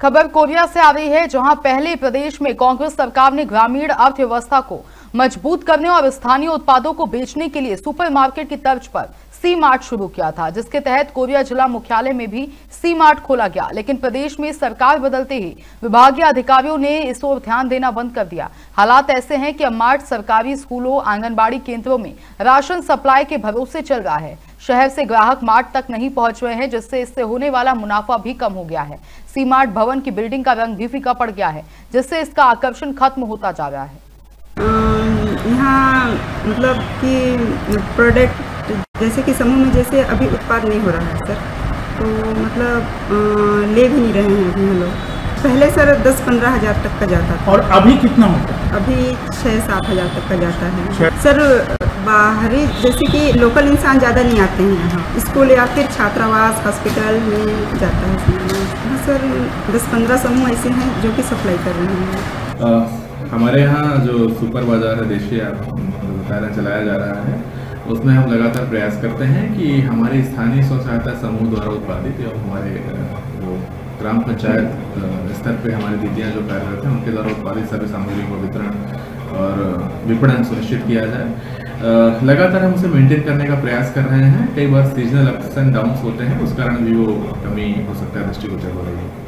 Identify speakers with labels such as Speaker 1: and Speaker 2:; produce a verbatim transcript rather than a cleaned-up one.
Speaker 1: खबर कोरिया से आ रही है, जहां पहले प्रदेश में कांग्रेस सरकार ने ग्रामीण अर्थव्यवस्था को मजबूत करने और स्थानीय उत्पादों को बेचने के लिए सुपरमार्केट की तर्ज पर सी मार्ट शुरू किया था, जिसके तहत कोरिया जिला मुख्यालय में भी सी मार्ट खोला गया। लेकिन प्रदेश में सरकार बदलते ही विभागीय अधिकारियों ने इस ओर ध्यान देना बंद कर दिया। हालात ऐसे हैं कि अब मार्ट सरकारी स्कूलों, आंगनबाड़ी केंद्रों में राशन सप्लाई के भरोसे चल रहा है। शहर से ग्राहक मार्ट तक नहीं पहुंच रहे हैं, जिससे इससे होने वाला मुनाफा भी कम हो गया है। सी मार्ट भवन की बिल्डिंग का रंग भी फीका पड़ गया है, जिससे इसका आकर्षण खत्म होता जा रहा है।
Speaker 2: यहाँ मतलब कि प्रोडक्ट जैसे कि समूह में जैसे अभी उत्पाद नहीं हो रहा है सर, तो मतलब ले भी नहीं रहे हैं अभी हम लोग। पहले सर दस पंद्रह हज़ार तक का जाता था।
Speaker 3: और अभी कितना होता है?
Speaker 2: अभी छः सात हज़ार तक का जाता है सर। बाहरी जैसे कि लोकल इंसान ज़्यादा नहीं आते हैं यहाँ, स्कूल या फिर छात्रावास, हॉस्पिटल में जाता है हाँ सर। दस पंद्रह समूह ऐसे हैं जो कि सप्लाई कर रहे हैं।
Speaker 4: आ, हमारे यहाँ जो सुपर बाजार है देशी बताया चलाया जा रहा है, उसमें हम लगातार प्रयास करते हैं कि हमारे स्थानीय स्व सहायता समूह द्वारा उत्पादित एवं हमारे जो ग्राम पंचायत स्तर पे हमारी दीदियाँ जो कार्यरत हैं उनके द्वारा उत्पादित सभी सामग्री को वितरण और विपणन सुनिश्चित किया जाए। लगातार हम उसे मेंटेन करने का प्रयास कर रहे हैं। कई बार सीजनल अप्स एंड डाउन्स होते हैं, उस कारण भी वो कमी हो सकता है, दृष्टिगोचर हो रही है।